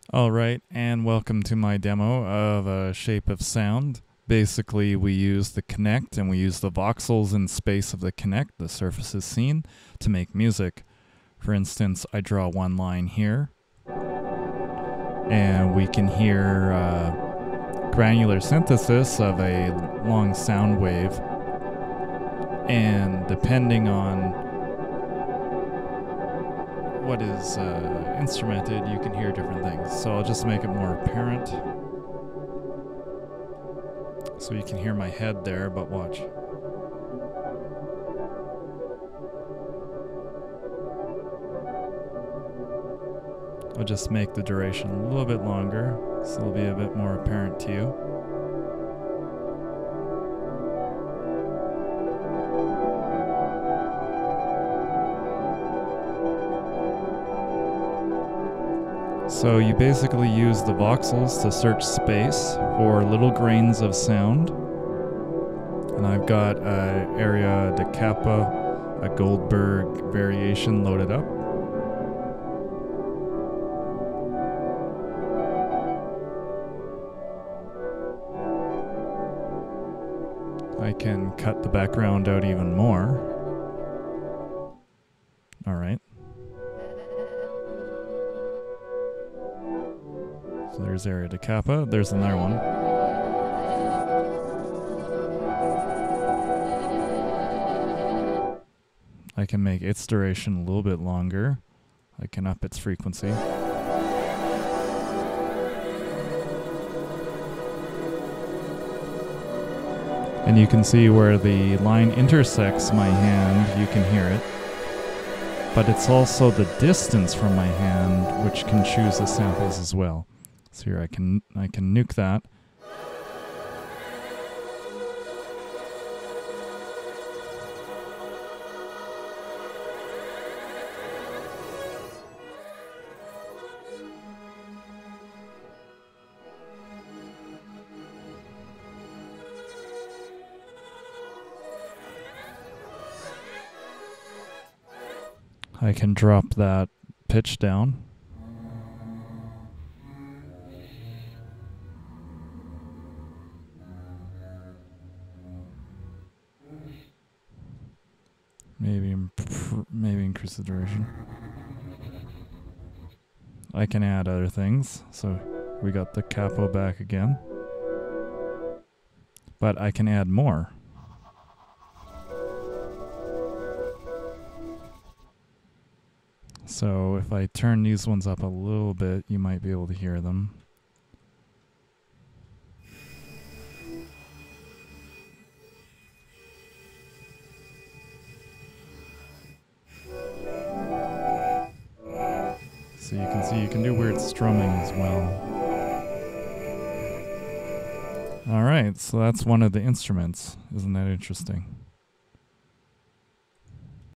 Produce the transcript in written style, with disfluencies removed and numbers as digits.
All right, and welcome to my demo of a Shape of Sound. Basically, we use the Kinect and we use the voxels in space of the Kinect, the surfaces seen, to make music. For instance, I draw one line here, and we can hear granular synthesis of a long sound wave. And depending on what is instrumented, you can hear different things. So I'll just make it more apparent. So you can hear my head there, but watch. I'll just make the duration a little bit longer, so it'll be a bit more apparent to you. So you basically use the voxels to search space for little grains of sound. And I've got a area da Kappa, a Goldberg variation loaded up. I can cut the background out even more. All right. So there's area da Kappa. There's another one. I can make its duration a little bit longer. I can up its frequency. And you can see where the line intersects my hand, you can hear it. But it's also the distance from my hand which can choose the samples as well. So here I can nuke that. I can drop that pitch down. Maybe increase the duration. I can add other things. So we got the capo back again. But I can add more. So if I turn these ones up a little bit, you might be able to hear them. So you can see you can do weird strumming as well. All right, so that's one of the instruments. Isn't that interesting?